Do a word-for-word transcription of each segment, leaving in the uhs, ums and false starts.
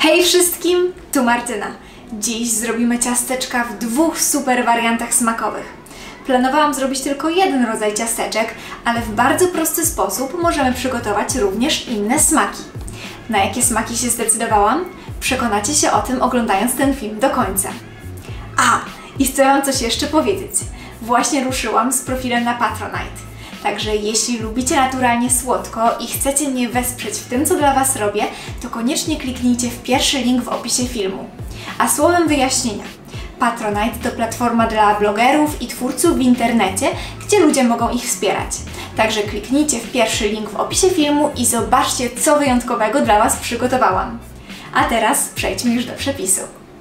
Hej wszystkim, tu Martyna. Dziś zrobimy ciasteczka w dwóch super wariantach smakowych. Planowałam zrobić tylko jeden rodzaj ciasteczek, ale w bardzo prosty sposób możemy przygotować również inne smaki. Na jakie smaki się zdecydowałam? Przekonacie się o tym, oglądając ten film do końca. A, i chcę Wam coś jeszcze powiedzieć. Właśnie ruszyłam z profilem na Patronite. Także jeśli lubicie naturalnie słodko i chcecie mnie wesprzeć w tym, co dla Was robię, to koniecznie kliknijcie w pierwszy link w opisie filmu. A słowem wyjaśnienia. Patronite to platforma dla blogerów i twórców w internecie, gdzie ludzie mogą ich wspierać. Także kliknijcie w pierwszy link w opisie filmu i zobaczcie, co wyjątkowego dla Was przygotowałam. A teraz przejdźmy już do przepisu.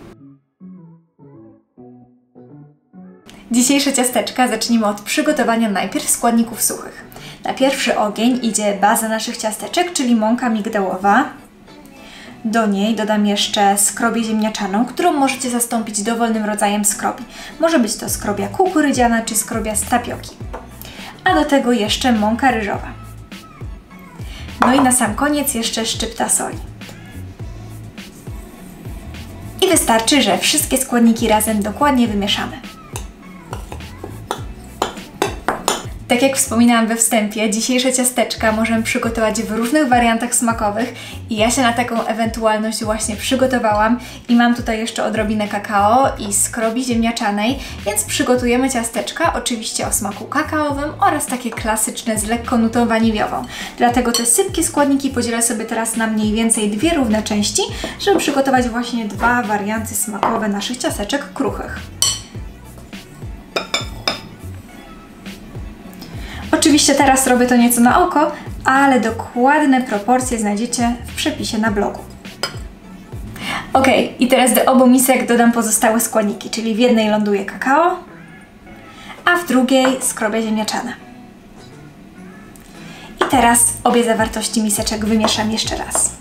Dzisiejsze ciasteczka zacznijmy od przygotowania najpierw składników suchych. Na pierwszy ogień idzie baza naszych ciasteczek, czyli mąka migdałowa. Do niej dodam jeszcze skrobię ziemniaczaną, którą możecie zastąpić dowolnym rodzajem skrobi. Może być to skrobia kukurydziana czy skrobia z tapioki. A do tego jeszcze mąka ryżowa. No i na sam koniec jeszcze szczypta soli. I wystarczy, że wszystkie składniki razem dokładnie wymieszamy. Tak jak wspominałam we wstępie, dzisiejsze ciasteczka możemy przygotować w różnych wariantach smakowych i ja się na taką ewentualność właśnie przygotowałam i mam tutaj jeszcze odrobinę kakao i skrobi ziemniaczanej, więc przygotujemy ciasteczka oczywiście o smaku kakaowym oraz takie klasyczne z lekką nutą waniliową. Dlatego te sypkie składniki podzielę sobie teraz na mniej więcej dwie równe części, żeby przygotować właśnie dwa warianty smakowe naszych ciasteczek kruchych. Oczywiście teraz robię to nieco na oko, ale dokładne proporcje znajdziecie w przepisie na blogu. Ok, i teraz do obu misek dodam pozostałe składniki, czyli w jednej ląduje kakao, a w drugiej skrobia ziemniaczana. I teraz obie zawartości miseczek wymieszam jeszcze raz.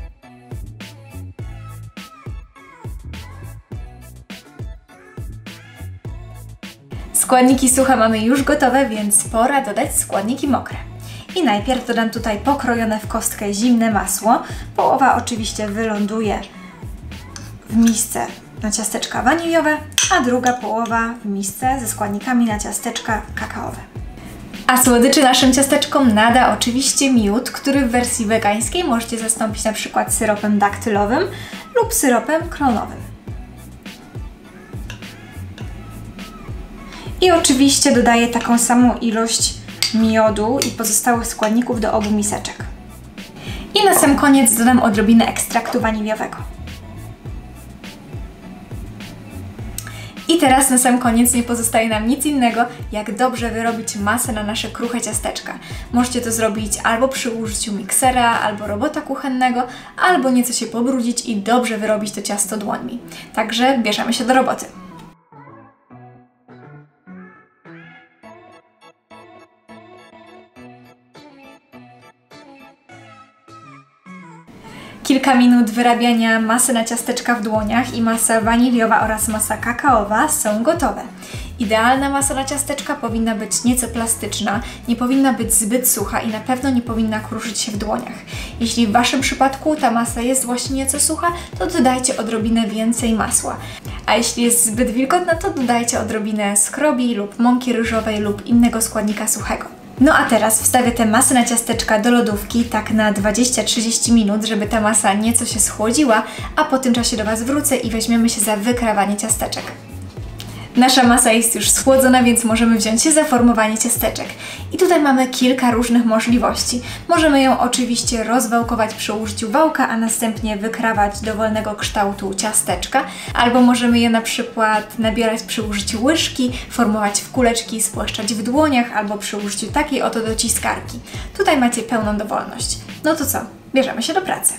Składniki suche mamy już gotowe, więc pora dodać składniki mokre. I najpierw dodam tutaj pokrojone w kostkę zimne masło. Połowa oczywiście wyląduje w misce na ciasteczka waniliowe, a druga połowa w misce ze składnikami na ciasteczka kakaowe. A słodyczy naszym ciasteczkom nada oczywiście miód, który w wersji wegańskiej możecie zastąpić na przykład syropem daktylowym lub syropem klonowym. I oczywiście dodaję taką samą ilość miodu i pozostałych składników do obu miseczek. I na sam koniec dodam odrobinę ekstraktu waniliowego. I teraz na sam koniec nie pozostaje nam nic innego, jak dobrze wyrobić masę na nasze kruche ciasteczka. Możecie to zrobić albo przy użyciu miksera, albo robota kuchennego, albo nieco się pobrudzić i dobrze wyrobić to ciasto dłońmi. Także bierzemy się do roboty. Kilka minut wyrabiania masy na ciasteczka w dłoniach i masa waniliowa oraz masa kakaowa są gotowe. Idealna masa na ciasteczka powinna być nieco plastyczna, nie powinna być zbyt sucha i na pewno nie powinna kruszyć się w dłoniach. Jeśli w Waszym przypadku ta masa jest właśnie nieco sucha, to dodajcie odrobinę więcej masła. A jeśli jest zbyt wilgotna, to dodajcie odrobinę skrobi lub mąki ryżowej lub innego składnika suchego. No a teraz wstawię tę masę na ciasteczka do lodówki tak na dwadzieścia do trzydziestu minut, żeby ta masa nieco się schłodziła, a po tym czasie do Was wrócę i weźmiemy się za wykrawanie ciasteczek. Nasza masa jest już schłodzona, więc możemy wziąć się za formowanie ciasteczek. I tutaj mamy kilka różnych możliwości. Możemy ją oczywiście rozwałkować przy użyciu wałka, a następnie wykrawać dowolnego kształtu ciasteczka, albo możemy je na przykład nabierać przy użyciu łyżki, formować w kuleczki, spłaszczać w dłoniach, albo przy użyciu takiej oto dociskarki. Tutaj macie pełną dowolność. No to co? Bierzemy się do pracy.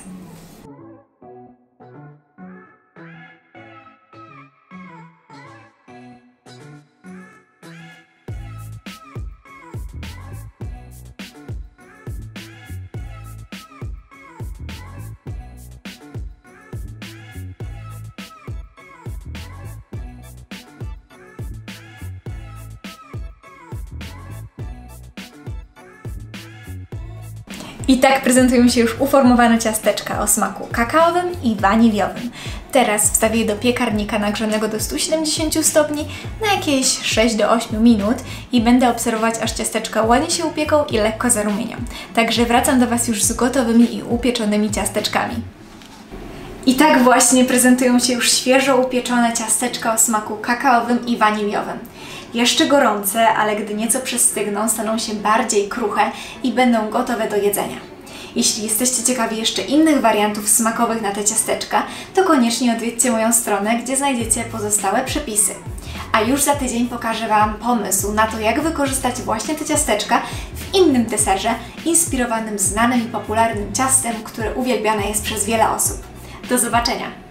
I tak prezentują się już uformowane ciasteczka o smaku kakaowym i waniliowym. Teraz wstawię je do piekarnika nagrzanego do stu siedemdziesięciu stopni na jakieś sześć do ośmiu minut i będę obserwować, aż ciasteczka ładnie się upieką i lekko zarumienią. Także wracam do Was już z gotowymi i upieczonymi ciasteczkami. I tak właśnie prezentują się już świeżo upieczone ciasteczka o smaku kakaowym i waniliowym. Jeszcze gorące, ale gdy nieco przestygną, staną się bardziej kruche i będą gotowe do jedzenia. Jeśli jesteście ciekawi jeszcze innych wariantów smakowych na te ciasteczka, to koniecznie odwiedźcie moją stronę, gdzie znajdziecie pozostałe przepisy. A już za tydzień pokażę Wam pomysł na to, jak wykorzystać właśnie te ciasteczka w innym deserze, inspirowanym znanym i popularnym ciastem, które uwielbiane jest przez wiele osób. Do zobaczenia!